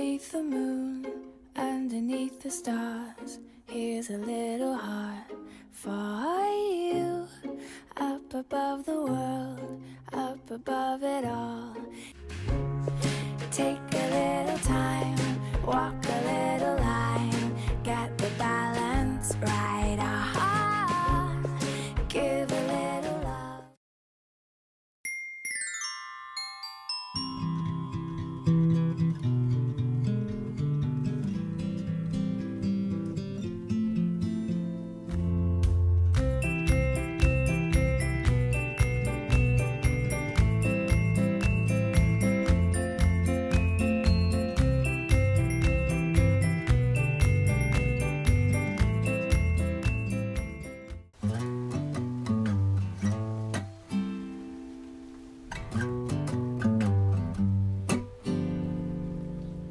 Beneath the moon, underneath the stars, here's a little heart for you. Up above the world, up above it all. Take a little time, walk a little line, get the balance right. Aha, give a little love.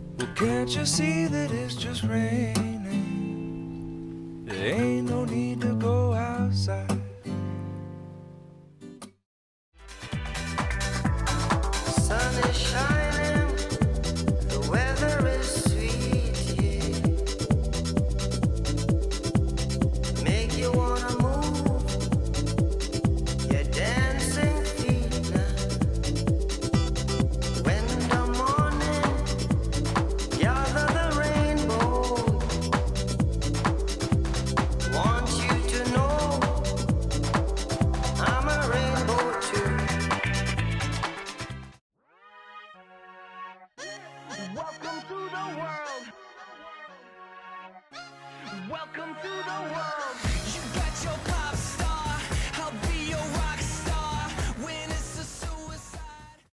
Can't you see that it's just raining? There ain't no need to